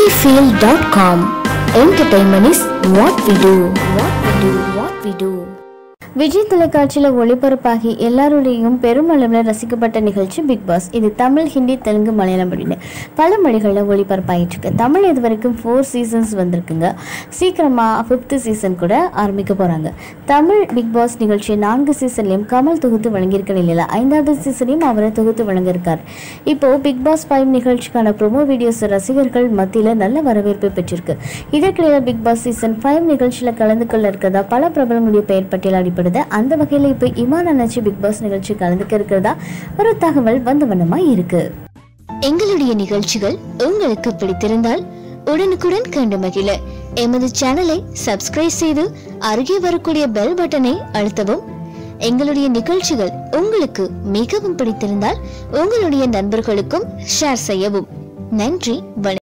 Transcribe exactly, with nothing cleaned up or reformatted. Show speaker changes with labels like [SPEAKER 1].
[SPEAKER 1] cine field dot com. Entertainment is what we do. What we do. What we do. Vijay தொலைக்காட்சியில் ஒளிபரப்பாகி எல்லாருடையும் பெருமளவில் ரசிக்கப்பட்ட நிகழ்ச்சி big pass. இது தமிழ், ஹிந்தி, தெலுங்கு, மலையாளம் அப்படின்னு பல மொழிகளில் ஒளிபரப்பாகிட்டு இருக்கு. தமிழ் இது வரைக்கும் ஃபோர் சீசன்ஸ் வந்திருக்குங்க. சீக்கிரமாக ஃபிஃப்த் சீசன் கூட ஆரம்பிக்க போகிறாங்க. தமிழ் பிக் பாஸ் நிகழ்ச்சியை நான்கு சீசன்லையும் கமல் தொகுத்து வழங்கியிருக்க நிலையில் ஐந்தாவது சீசனையும் அவரை தொகுத்து வழங்கியிருக்கார். இப்போது பிக் பாஸ் ஃபைவ் நிகழ்ச்சிக்கான ப்ரோமோ வீடியோஸ் ரசிகர்கள் மத்தியில் நல்ல வரவேற்பு பெற்றிருக்கு. இதற்கிடையில் பிக் பாஸ் சீசன் ஃபைவ் நிகழ்ச்சியில் கலந்து கொள்ள இருக்கிறதா பல பிரபலங்களுடைய பெயர் பட்டியல் அடிப்படை. அந்த வகையில் இப்போ இமான் அண்ணாச்சி பிக் பாஸ் நிகழ்ச்சி கலந்துக்க இருக்கிறதா ஒரு தகவல் வந்த வண்ணமா இருக்கு.
[SPEAKER 2] எங்களுடைய நிகழ்ச்சிகள் உங்களுக்கு பிடித்திருந்தால் உடனுக்குடன் கண்டு மகிழ எமது சேனலை சப்ஸ்கிரைப் செய்து அருகே வரக்கூடிய பெல் பட்டனை அழுத்தவும். எங்களுடைய நிகழ்ச்சிகள் உங்களுக்கு மிகவும் பிடித்திருந்தால் உங்களுடைய நண்பர்களுக்கும் ஷேர் செய்யவும். நன்றி.